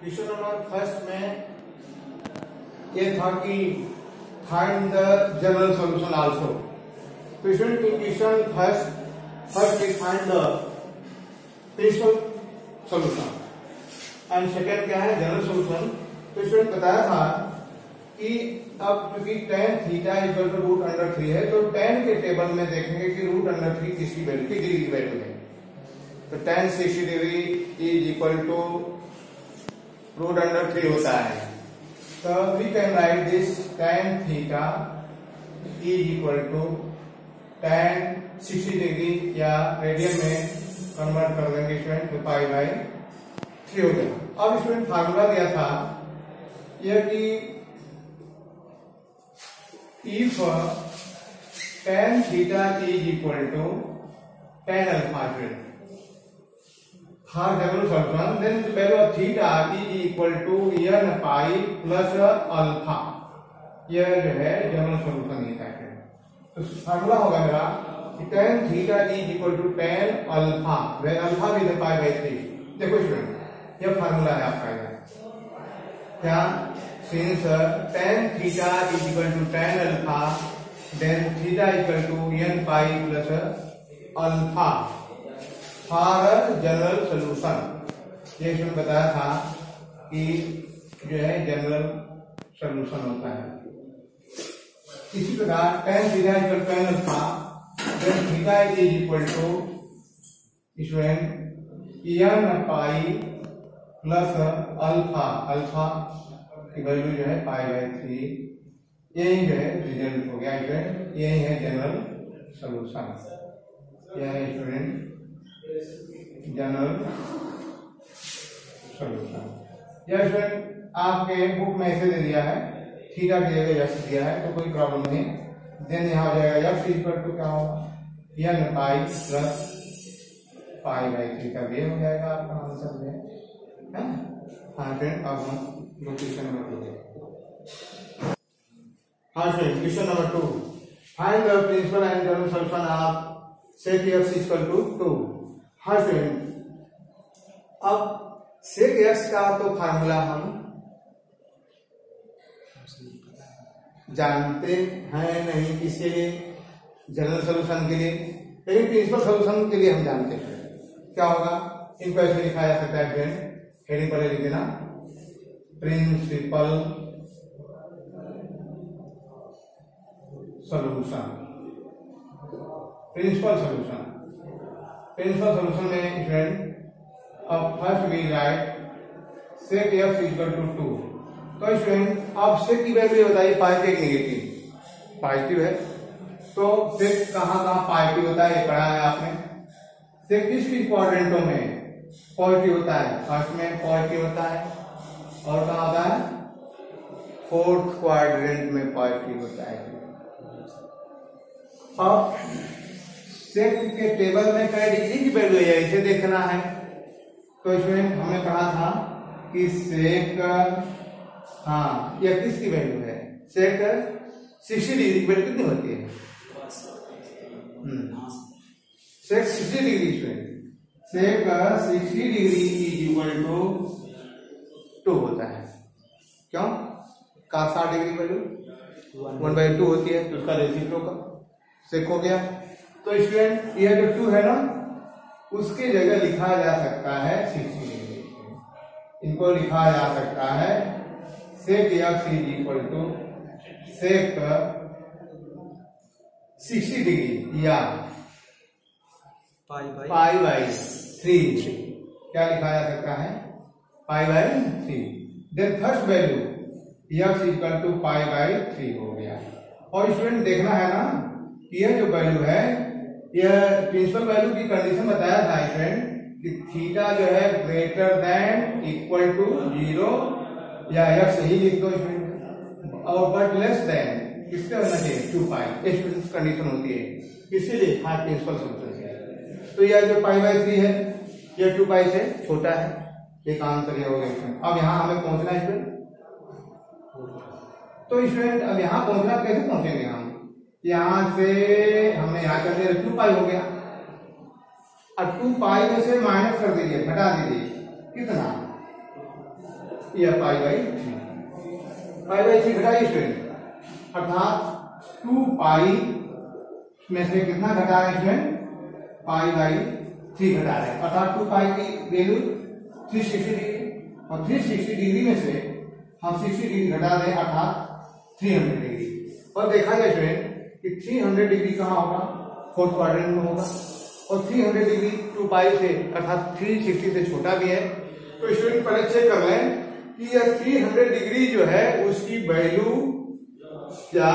Question number first में ये था कि find the general solution also. Question two question first we find the principal solution and second क्या है general solution. Question बताया था कि अब क्योंकि tan theta equal to root under 3 है तो tan के टेबल में देखेंगे कि रूट अंडर 3 किसकी वैल्यू की डिग्री की वैल्यू है। तो tan 60 degree is equal to root under 3 होता है। तो we can write this tan theta is equal to tan 60 degree या रेडियन में कन्वर्ट कर देंगे स्टूडेंट तो पाई बाई 3 हो गया। अब स्टूडेंट फार्मूला दिया था यह कि if tan theta is equal to tan alpha for general solution then the value of theta is equal to n pi plus alpha। यह जो है जनरल सॉल्यूशन ये है। तो फार्मूला होगा मेरा कि tan theta is equal to tan alpha where alpha will be pi by 3। देखो स्टूडेंट यह फार्मूला है आपका क्या since tan theta is equal to tan alpha then theta equal to n pi plus alpha for general solution। ये इसमें बताया था कि जो है जनरल सॉल्यूशन होता है। इसी प्रकार tan theta equal to tan alpha then theta is equal to n pi plus alpha की वैल्यू जो है पाई बाई 3। यही जो है रिजल्ट हो गया स्टूडेंट। यही है जनरल सॉल्यूशन। यह है स्टूडेंट जनरल सॉल्यूशन। यह स्टूडेंट आपके बुक में ऐसे दे दिया है थीटा की जगह यक्स दिया है तो कोई प्रॉब्लम नहीं। देन यहाँ हो जाएगा यक्स इक्वल टू क्या होगा n pi plus pi by 3 का भी हो जाएगा आपका आंसर में। हाँ फ्रेंड अब हम क्वेश्चन नंबर 2। हाँ friend question number 2 find the principal and general solution of sec x equal to 2। हाँ फ्रेंड अब सेक x का तो फार्मूला हम जानते हैं नहीं किसके लिए जनरल सॉल्यूशन के लिए, लेकिन प्रिंसिपल सॉल्यूशन के लिए हम जानते हैं। क्या होगा इनको ऐसे लिखा जा सकता है फ्रेंड हेडिंग पर लिख देना प्रिंसिपल सॉल्यूशन। प्रिंसिपल सॉल्यूशन में स्टूडेंट अब first we write sec x equal to 2। तो स्टूडेंट अब सेक की वैल्यू बताइए पॉजिटिव नेगेटिव। पॉजिटिव है तो सेक कहाँ पॉजिटिव होता है ये पढ़ा है आपने। सेक किस क्वाड्रेंटों में पॉजिटिव होता है, फर्स्ट में पॉजिटिव होता है और कहाँ होता है फोर्थ क्वाड्रेंट में पॉजिटिव होता है। अब सेक के टेबल में क्या डिग्री की वैल्यू है इसे देखना है। तो इसमें हमने पढ़ा था कि सेक यह किसकी वैल्यू है सेक 60 डिग्री की वैल्यू कितनी होती है sec 60 degree sec 60 degree is equal to 2 होता है। क्यों का 60 डिग्री वैल्यू 1/2 होती है तो उसका रेसिप्रोकल सेक हो गया। तो स्टूडेंट यह जो 2 है ना उसकी जगह लिखा जा सकता है 60 डिग्री। इनको लिखा जा सकता है sec x is equal to sec 60 degree या पाई बाई 3 क्या लिखा जा सकता है pi by 3। Then first value x equal to pi by 3 हो गया। और स्टूडेंट देखना है ना कि यह जो वैल्यू है यह प्रिंसिपल वैल्यू की कंडीशन बताया था स्टूडेंट कि थीटा जो है ग्रेटर देन इक्वल टू 0 या x ही लिख दो स्टूडेंट और बट लेस देन किससे होना चाहिए 2 पाई इस कंडीशन होती है इसीलिए हाँ प्रिंसिपल सॉल्यूशन। तो यह जो पाई बाई 3 है यह 2 पाई से छोटा है। एक आंसर ये हो गया। अब यहाँ हमें पहुंचना है स्टूडेंट। तो स्टूडेंट अब यहाँ पहुंचना कैसे पहुंचेंगे हम यहाँ से हमने यहाँ कर दिया 2 पाई हो गया और 2 पाई में से माइनस कर दीजिए घटा दीजिए कितना यह पाई बाई 3, पाई बाई 3 घटाइए स्टूडेंट, अर्थात 2 पाई में से कितना घटा रहे हैं स्टूडेंट, पाई बाई 3 घटा रहे हैं, अर्थात 2 पाई की वैल्यू 360 डिग्री, और 360 डिग्री में से हम 60 डिग्री घटा दें अर्थात 300 डिग्री। और देखा जाए स्टूडेंट कि 300 डिग्री कहाँ होगा, फोर्थ क्वाड्रेंट में होगा, और 300 डिग्री 2 पाई से अर्थात 360 से छोटा भी है। तो स्टूडेंट पहले चेक कर लें कि यह 300 डिग्री जो है उसकी वैल्यू क्या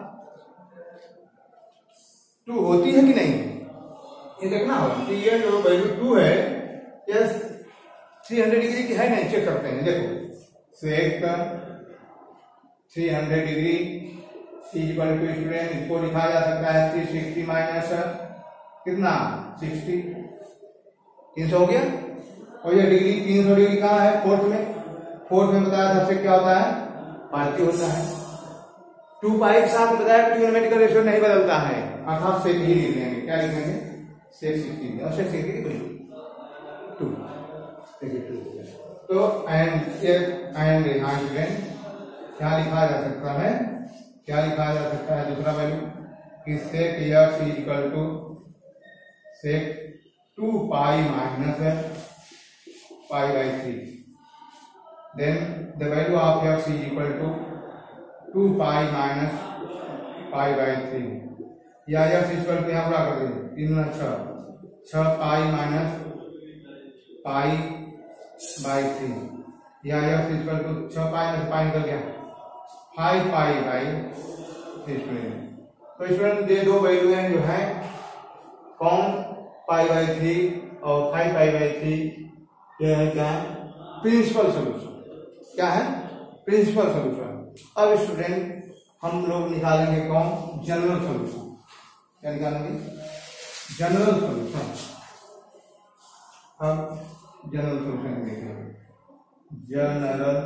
2 होती है कि नहीं, ये देखना होगा कि ये जो वैल्यू 2 है यह 300 डिग्री की है नहीं, चेक करते हैं। देखो sec 300 degree equal to student इसको लिखा जा सकता है 360 माइनस कितना 60, 300 हो गया। और ये डिग्री 300 डिग्री कहाँ है, फोर्थ में, फोर्थ में बताया था सेक क्या होता है, पार्टी होता है। 2 पाई के साथ बताया ट्रिग्नोमेट्रिकल रेशियो नहीं बदलता है, अर्थात सेक ही लिख लेंगे, क्या लिखेंगे सेक 60 और सेक 60 की वैल्यू 2। तो एंड यहाँ स्टूडेंट क्या लिखा जा सकता है, क्या लिखा जा सकता है दूसरा वैल्यू कि sec x equal to sec 2 pi minus pi by 3, then the value of x is equal to 2 pi minus pi by 3, या x इक्वल टू यहाँ पूरा कर देंगे 3 6 पाई माइनस पाई बाई 3, या x इक्वल टू 6 पाई में पाई निकल गया 5 पाई बाई 3 स्टूडेंट। तो स्टूडेंट ये दो वैल्यू हैं जो है कौन, पाई बाई 3 और 5 पाई बाई 3, ये है क्या है प्रिंसिपल सोल्यूशन, क्या है प्रिंसिपल सोल्यूशन। अब स्टूडेंट हम लोग निकालेंगे कौन, जनरल सोल्यूशन, क्या निकालेंगे जनरल सोल्यूशन। अब जनरल सोल्यूशन देखेंगे, जनरल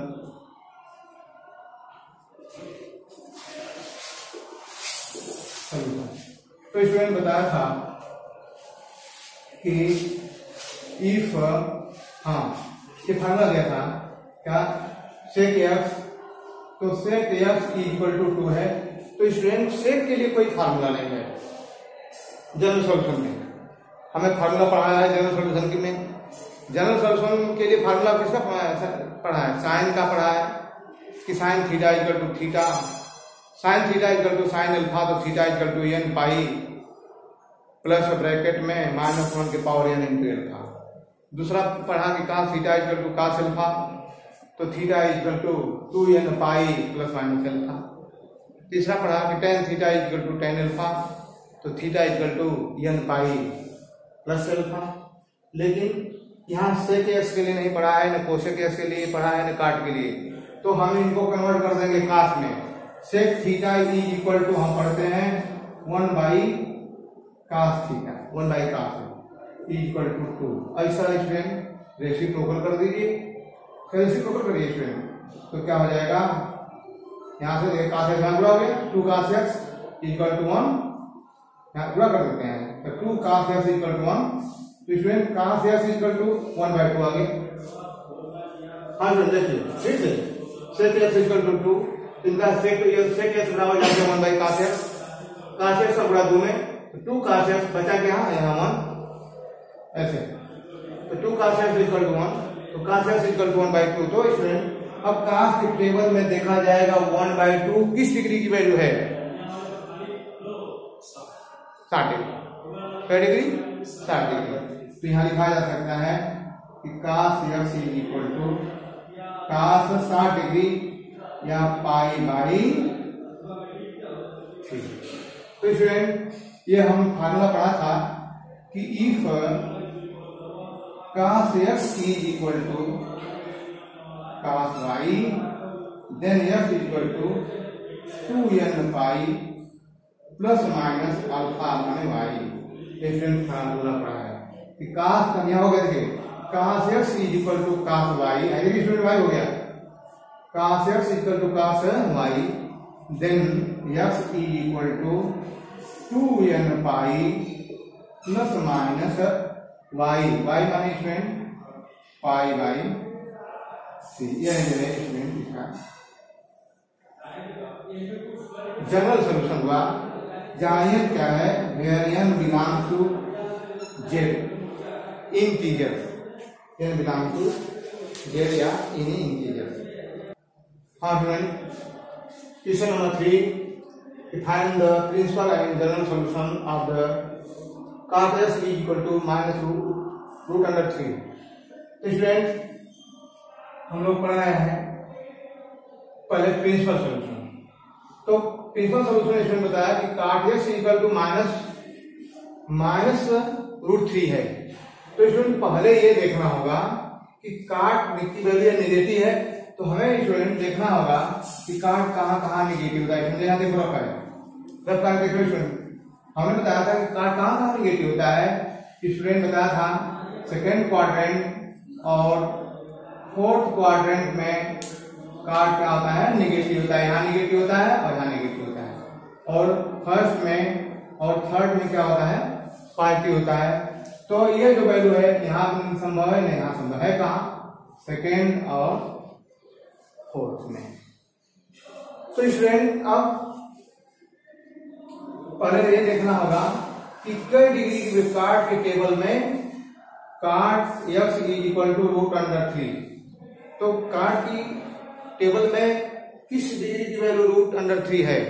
सोल्यूशन। तो स्टूडेंट बताया था कि इफ, हाँ ये फार्मूला दिया था क्या, सेक x, तो सेक x इक्वल टू 2 है। तो स्टूडेंट सेक के लिए कोई फार्मूला नहीं है जनरल सॉल्यूशन में, हमें फार्मूला पढ़ाया है जनरल सॉल्यूशन में। जनरल सॉल्यूशन के लिए फार्मूला किसका पढ़ा है, साइन का पढ़ा है कि sine theta equal to theta, sine theta equal to sine alpha, तो theta equal to n pi plus bracket में -1 के पावर n इंटू अल्फा। दूसरा पढ़ा कि cos theta equal to cos alpha, तो theta equal to 2n pi plus minus alpha. तीसरा पढ़ा कि tan theta equal to tan alpha, तो theta equal to n pi plus alpha. लेकिन यहाँ सेक एक्स के लिए नहीं पढ़ा है, न कोसेक एक्स के लिए पढ़ा है, न काट के लिए, तो हम इनको कन्वर्ट कर देंगे कास में। Sec theta is equal to हम पढ़ते हैं 1 बाई कास थीटा, 1 बाई कास इक्वल टू 2। ऐसा स्टूडेंट रेसिप्रोकल कर दीजिए, रेसिप्रोकल करिए स्टूडेंट, तो क्या हो जाएगा, यहाँ से कास एक्स पूरा हो गया 2 कास एक्स इक्वल टू 1, यहाँ पूरा कर देते हैं तो 2 कास एक्स इक्वल टू 1। तो student cos x equal to 1 by 2 आ गया। हाँ देखिए फिर से सेक एक्स इक्वल टू 2, इनका सेक एक्स बराबर जाके 1 बाई कास एक्स का गुणा 2 में, तो 2 कास एक्स बचा के यहाँ 1 ऐसे, तो 2 कास एक्स इक्वल टू 1, तो cos x equal to 1 by 2। तो स्टूडेंट अब कास के टेबल में देखा जाएगा 1 बाई 2 किस डिग्री की वैल्यू है, 60 डिग्री, क्या डिग्री 60 डिग्री। तो यहाँ लिखा जा सकता है कि cos x is equal to cos 60 degree या पाई बाई 3। तो स्टूडेंट ये हम फार्मूला पढ़ा था कि if cos x is equal to cos y then x equal to 2n pi plus minus alpha माने वाई। स्टूडेंट फार्मूला पढ़ा है कि कास का क्या हो गया, देखिए cos x is equal to cos y, student y हो गया, cos x equal to cos y then x is equal to 2n pi plus minus y, y माने स्टूडेंट पाई बाई सी। यह student इसका general solution हुआ, जहां यह क्या है, where n belong to z integer, n belong to z या in integer. हाँ student, question number 3, find the principal and general solution of the cos s is equal to minus root under 3। तो student हम लोग पढ़ाए हैं पहले principal solution. तो principal solution इसमें बताया कि cot s equal to minus root 3 है। तो स्टूडेंट पहले ये देखना होगा कि काट की वैल्यू नेगेटिव है, तो हमें स्टूडेंट देखना होगा कि काट कहाँ कहाँ नेगेटिव होता है। यहाँ देखो रखा है, सब कार्ड देखो स्टूडेंट, हमने बताया था कि काट कहाँ कहाँ नेगेटिव होता है। स्टूडेंट बताया था सेकेंड क्वाड्रेंट और फोर्थ क्वाड्रेंट में काट क्या होता है, नेगेटिव होता है। यहाँ नेगेटिव होता है और यहाँ नेगेटिव होता है, और फर्स्ट में और थर्ड में क्या होता है, पॉजिटिव होता है। तो ये जो वैल्यू है यहाँ संभव है, नहीं यहाँ संभव है, कहाँ, सेकेंड और फोर्थ में। तो स्टूडेंट अब पहले ये देखना होगा कि कई डिग्री की काट के टेबल में cot x equal to root under 3। तो काट की टेबल में किस डिग्री की वैल्यू रूट अंडर 3 है,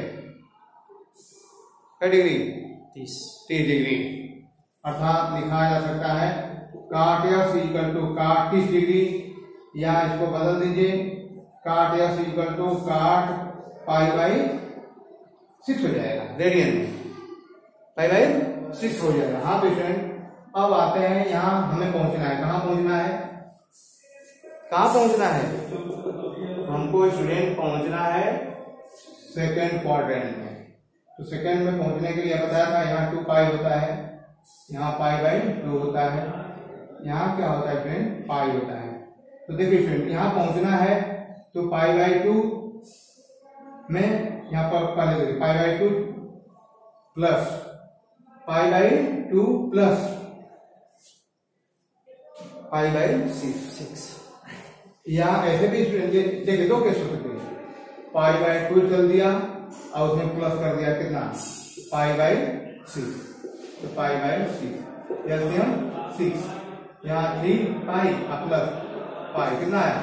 क्या डिग्री, 30 डिग्री। अर्थात लिखा जा सकता है काट x इक्वल टू काट 30 डिग्री, या इसको बदल दीजिए, काट x इक्वल टू काट पाई बाई 6 हो जाएगा, रेडियन में पाई बाई 6 हो जाएगा। हाँ पेशेंट, अब आते हैं यहाँ हमें पहुंचना है, कहाँ पहुंचना है, कहाँ पहुंचना है, हमको स्टूडेंट पहुंचना है सेकेंड क्वाड्रेंट में। तो सेकेंड में पहुंचने के लिए बताया था यहाँ 2 पाई होता है, यहाँ पाई बाई 2 होता है, यहाँ क्या होता है फ्रेंड, पाई होता है। तो देखिए फ्रेंड, यहाँ पहुंचना है तो पाई बाई 2 में यहाँ पर पहले देखिए pi by 2 plus pi by 2 plus pi by 6, या ऐसे भी देखिए दो केस हो सकते हैं, पाई बाई 2 चल दिया और उसमें प्लस कर दिया कितना, पाई बाई 6, तो पाई बाई 6 एलसीएम 6, यहाँ 3 पाई और प्लस पाई कितना आया,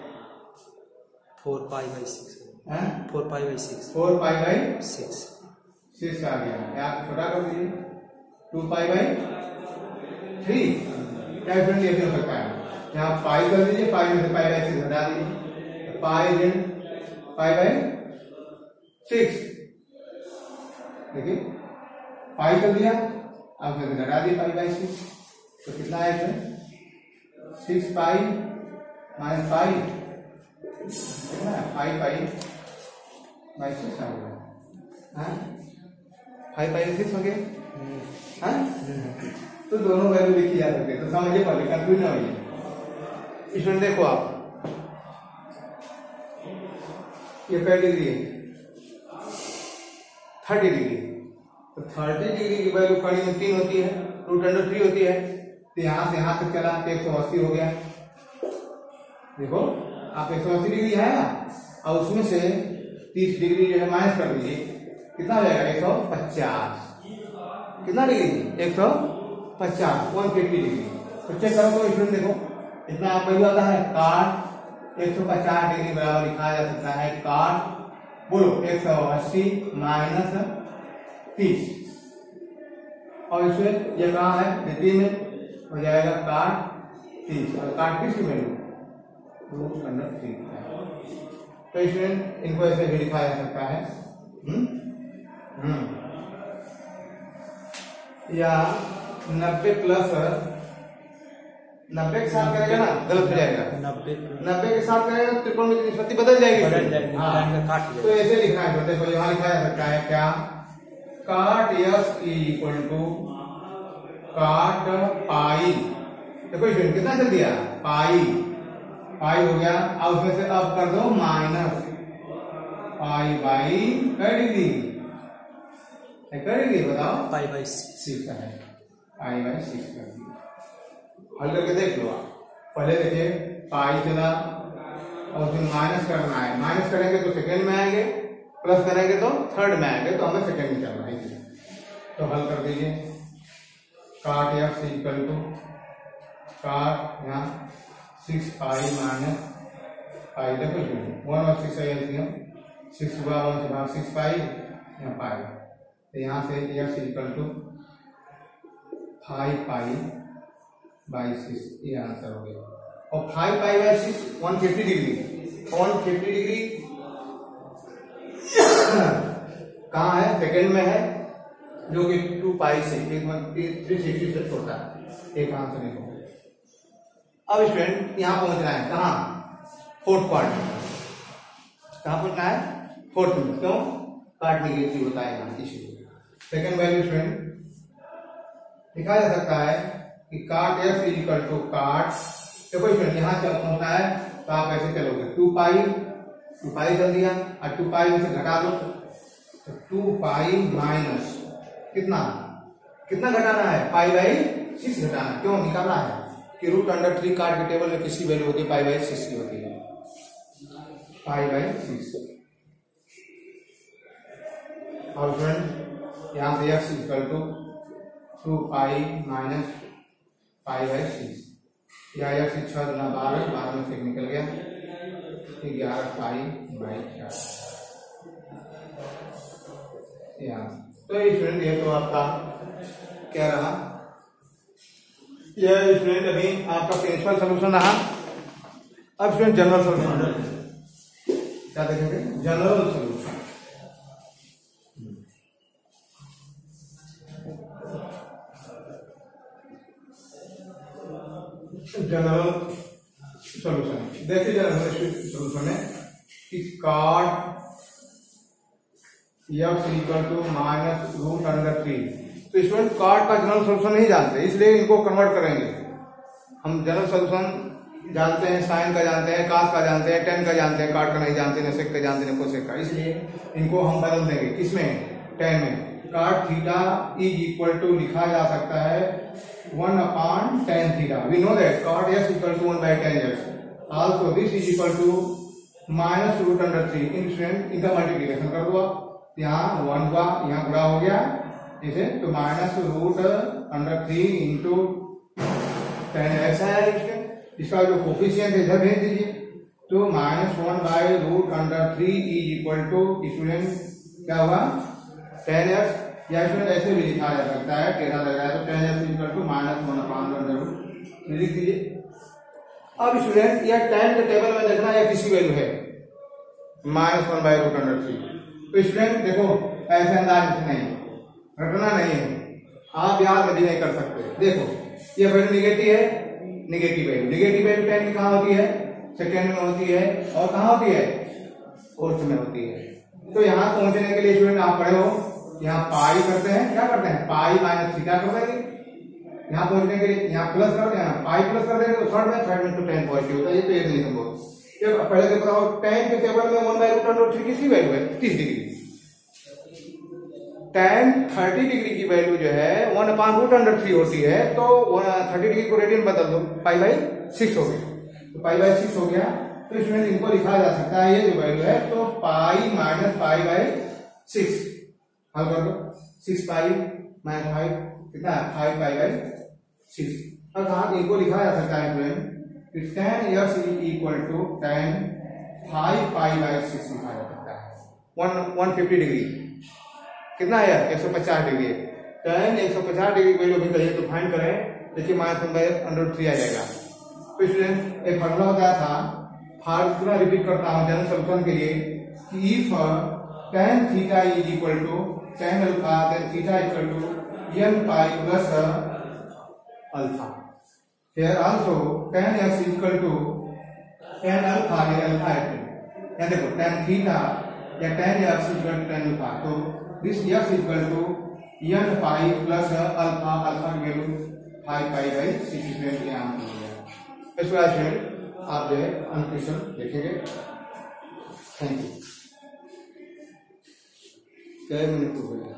4 pi by 6, 4 pi by 6, 4 pi by 6 आ गया। यहाँ छोटा कर दीजिए, 2 पाई बाई 3, क्या फ्रेंड ये भी हो सकता है, यहाँ पाई कर दीजिए, पाई में से पाई बाई 6 हटा दीजिए, पाई देन पाई बाई 6, देखिए पाई कर दिया, अब फिर घटा दिए पाई बाई 6, तो कितना है इसमें, 6 पाई माइनस पाई कितना है, 5 पाई बाई 6 आ गया, 5 पाई 6 हो गया। तो दोनों वैल्यू लिखी जा सकती है, तो समझिए पहले, कंफ्यूज ना होइए। इसमें देखो आप, ये क्या डिग्री है, 30 डिग्री। तो 30 डिग्री की वैल्यू खड़ी में 3 होती है, रूट अंडर 3 होती है, तो यहां से यहां तक चला तो 180 हो गया। देखो आप 180 डिग्री है ना, और उसमें से 30 डिग्री जो है माइनस कर दीजिए, कितना हो जाएगा, 150, कितना डिग्री, 150, 150 डिग्री। तो चेक करो तो स्टूडेंट देखो इतना आप वैल्यू आता है, काट 150 डिग्री बराबर लिखा जा सकता है, काट बोलो 180 माइनस 30, और इसमें ये कहाँ है, द्वितीय में हो जाएगा काट 30, और काट 30 की वैल्यू रूट अंडर 3 है। तो इसमें इनको ऐसे भी लिखा जा सकता है, या 90 प्लस 90 के साथ करेगा ना, गलत हो जाएगा, 90 के साथ करेगा तो त्रिकोण की निष्पत्ति बदल जाएगी। हाँ, तो ऐसे लिखना है, देखो यहाँ लिखा जा सकता है क्या, काट यस इक्वल टू काट पाई, देखो इसमें कितना चल दिया, पाई हो गया, अब उसमें से अब कर दो माइनस पाई बाई क्या डिग्री, क्या डिग्री बताओ, पाई बाई 6 है, पाई बाई 6 कर दिया। हल करके देख लो आप, पहले देखिए पाई चला और उसमें माइनस करना है, माइनस करेंगे तो सेकेंड में आएंगे, प्लस करेंगे तो थर्ड में आएंगे, तो हमें सेकेंड में चलना है। तो हल कर दीजिए, काट एक्स इक्वल टू काट यहाँ 6 पाई माइनस पाई, देखो 1 और 6 एलसीएम, 6 हुआ 1 से भाग 6 पाई यहाँ पाई, तो यहाँ से x equal to 5 pi by 6, ये आंसर हो गया। और 5 पाई बाई 6 150 डिग्री, 150 डिग्री कहाँ है, सेकेंड में है, जो कि 2 पाई से 360 से छोटा है, एक आंसर नहीं हो गया। अब स्टूडेंट यहाँ पहुंचना है, कहाँ, फोर्थ क्वाड्रेंट में, कहाँ पहुंचना है, फोर्थ में, क्यों, काट निगेटिव होता है यहाँ, इसीलिए। सेकेंड वैल्यू स्टूडेंट लिखा जा सकता है कि काट एक्स इक्वल टू काट, देखो स्टूडेंट यहाँ चल पहुंचना है तो आप ऐसे चलोगे, 2 पाई चल दिया, और 2 पाई में से घटा दो, तो 2 पाई माइनस कितना घटाना है, पाई बाई 6 घटाना, क्यों निकालना है कि √3 काट के टेबल में किसकी वैल्यू होती है, पाई बाई 6 की होती है, पाई बाई 6। और फ्रेंड यहाँ से x equal to 2 pi minus pi by 6, या एक्स 6 गुना 12, 12 में से निकल गया 11 पाई बाई 4। तो स्टूडेंट ये तो आपका क्या रहा, यह स्टूडेंट अभी आपका प्रिंसिपल सोल्यूशन रहा। अब स्टूडेंट जनरल सोल्यूशन क्या देखेंगे, जनरल सोल्यूशन। जनरल सोल्यूशन देखिए, जनरल सोल्यूशन है कि cot x equal to minus √3। तो स्टूडेंट कार्ड का जनरल सोल्यूशन नहीं जानते, इसलिए इनको कन्वर्ट करेंगे। हम जनरल सोल्यूशन जानते हैं, साइन का जानते हैं, कास का जानते हैं, टेन का जानते हैं, कार्ड का नहीं जानते, न सेक का जानते हैं, न कोसेक का, इसलिए इनको हम बदल देंगे, किसमें, टेन में। Cot theta is equal to लिखा जा सकता है 1/tan theta, we know that cot x equal to 1/tan x, also this is equal to minus √3। Instant इनका मल्टीप्लीकेशन कर दो आप, यहाँ 1 हुआ, यहाँ गुणा हो गया इसे, तो माइनस √3 इंटू tan x है, इसका जो कोफिशिएंट है इधर भेज दीजिए, तो -1/√3 इज इक्वल टू स्टूडेंट क्या हुआ, tan x, या स्टूडेंट ऐसे भी लिखा जा सकता है, टेढ़ा लग रहा है तो tan x is equal to -1/√3 लिख दीजिए। अब स्टूडेंट यह tan के टेबल में देखना या किसी वैल्यू है -1/√3, तो स्टूडेंट देखो ऐसे अंदाज नहीं, रटना नहीं है, आप याद भी नहीं कर सकते। देखो ये वैल्यू निगेटिव है, निगेटिव वैल्यू टेन की कहाँ होती है, सेकेंड में होती है, और कहाँ होती है, फोर्थ में होती है। तो यहाँ पहुंचने के लिए स्टूडेंट आप पढ़े हो, यहाँ पाई करते हैं, क्या करते हैं, पाई माइनस थीटा कर देंगे, यहाँ पहुंचने के लिए यहाँ प्लस करते हैं, पाई प्लस कर देंगे तो थर्ड में तो टेन पॉजिटिव होता है, ये तो एक नहीं संभव। पहले देखो tan के टेबल में 1/√3 किसी वैल्यू है 30 डिग्री, tan 30 डिग्री की वैल्यू जो है 1/√3 होती है, तो 30 डिग्री को रेडियन बदल दो, पाई बाई 6 हो गया, तो पाई बाई 6 हो गया। तो इसमें इनको लिखा जा सकता है, ये जो वैल्यू है तो पाई माइनस पाई बाई 6, हल कर दो, 6 पाई माइनस 5 कितना है, 5 पाई बाई 6। अब कहा इनको लिखा जा सकता है tan x equal to tan 5 pi by 6 लिखा जा सकता है। 150 डिग्री कितना है, 150 डिग्री, tan 150 डिग्री की वैल्यू भी कहिए तो फाइंड करें, देखिए -1/√3 आ जाएगा। तो स्टूडेंट एक फॉर्मूला बताया था, फार्मूला रिपीट करता हूं जनरल सोल्यूशन के लिए, कि if tan theta is equal to tan alpha then theta equal to n pi plus alpha, here also tan x equal to tan alpha या अल्फा है, या देखो tan थीटा या tan x equal to tan alpha, तो this x equal to n pi plus alpha, alpha की value 5 pi by 6 के answer हो गया। इस वजह से आप जो है क्वेश्चन देखेंगे। Thank you. 1 मिनट हो गया।